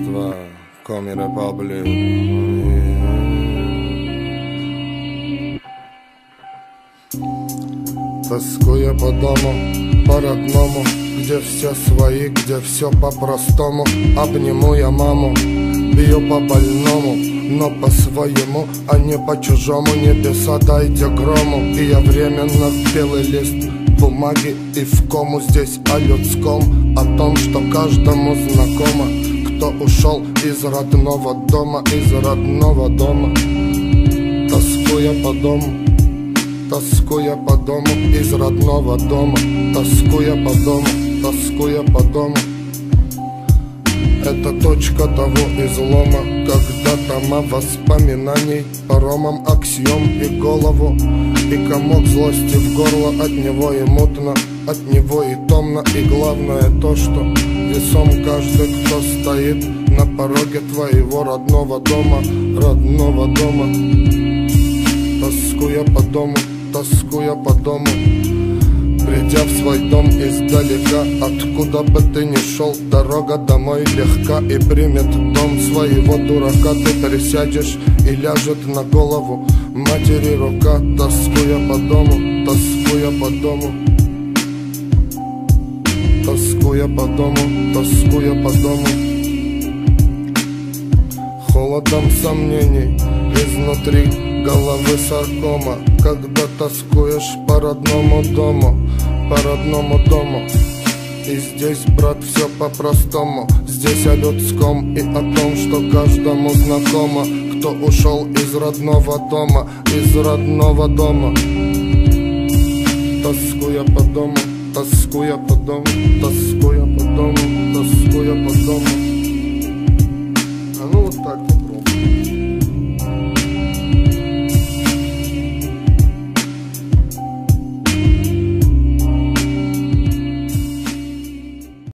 2, Коми Репаблик. Тоскуя по дому, по родному, где все свои, где все по-простому. Обниму я маму, бью по больному, но по-своему, а не по-чужому. Небеса дайте грому, и я временно в белый лист бумаги и в кому здесь о людском, о том, что каждому знакомо, кто ушел из родного дома, из родного дома. Тоскуя по дому, тоскуя по дому, из родного дома, тоскуя по дому, тоскуя по дому. Это точка того излома, когда тома воспоминаний паромом аксиом и голову, и комок злости в горло, от него и мутно, от него и томно. И главное то, что весом каждый, кто стоит на пороге твоего родного дома, родного дома. Тоскуя по дому, тоскуя по дому, придя в свой дом издалека, откуда бы ты ни шел, дорога домой легка, и примет дом своего дурака. Ты присядешь и ляжет на голову матери рука. Тоскуя по дому, тоскуя по дому, тоскуя по дому, тоскуя по дому. Холодом сомнений изнутри головы саркома, когда тоскуешь по родному дому, по родному дому. И здесь, брат, все по-простому, здесь о людском и о том, что каждому знакомо, кто ушел из родного дома, из родного дома. Тоскуя по дому, тоскуя по дому, тоскуя по дому, тоскуя по дому.